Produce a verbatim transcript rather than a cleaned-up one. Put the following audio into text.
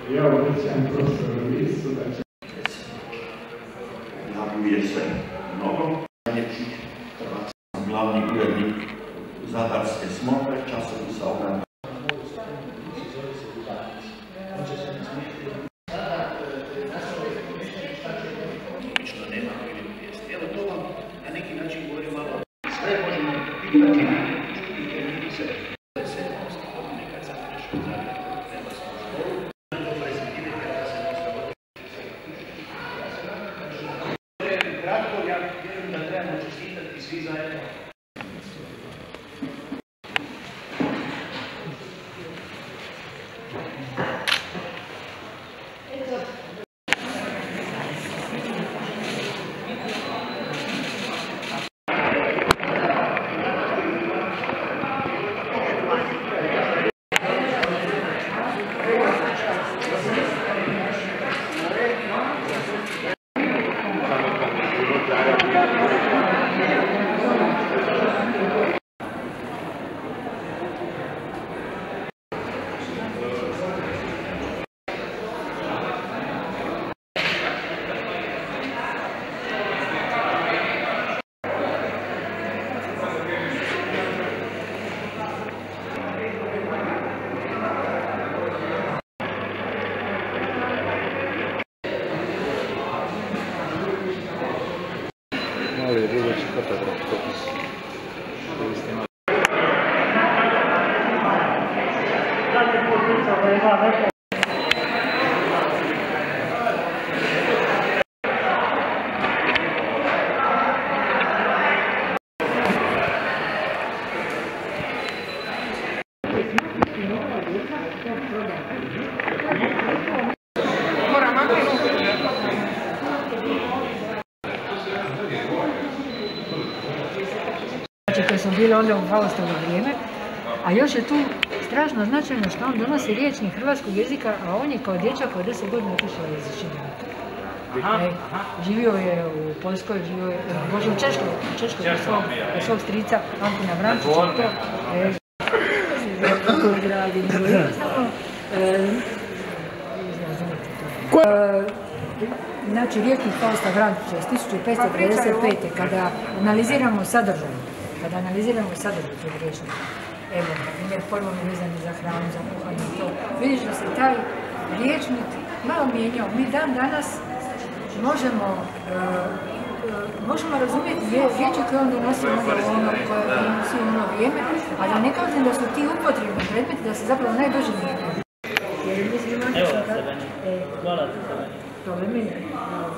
Ja obećam profesoru Lisu da će... Javljuje se mnogo najljepših hrvatskih glavni urednik Zadarske smotre, časopisa Ogan. Evo to vam na neki način govori malo. Sve možemo pitati i knjižnice. sedamnaeste godine kad sam prešao u Zagreb u Hrvatsku školu, to prezentirati kada se oslobodi. Kratko, ja vjerujem da trebamo čestitati svi zajedno. Mali je budući fotograf kopis koji snima. Koje su bile onda u Faustovo vrijeme, a još je tu strašno značajno što on donosi riječnik hrvatskog jezika, a on je kao dječak od deset godina otišao iz Šibenika. Živio je u Poljskoj, živio je Bože, u Češkoj, u Češkoj kod svog, svog strica Antina Vrančića i to. Kako gradi, nego jednostavno. Znači, riječnik Fausta Vrančića iz tisuću petsto devedeset pete. kada analiziramo sadržaj, kada analiziramo sadržaj tog riječnika, evo, na primjer, pojmovi vezani za hranu, za kuhanje i to, vidiš da se taj riječnik malo mijenjao. Mi dan danas možemo, uh, možemo razumjeti riječi koje on donosi u ono, koje donosi u ono vrijeme, a da ne kažem da su ti upotrebni predmeti, da se zapravo najbrže mijenjaju. Jer mislim, imate sada... Hvala ti, Sabani. Problem je.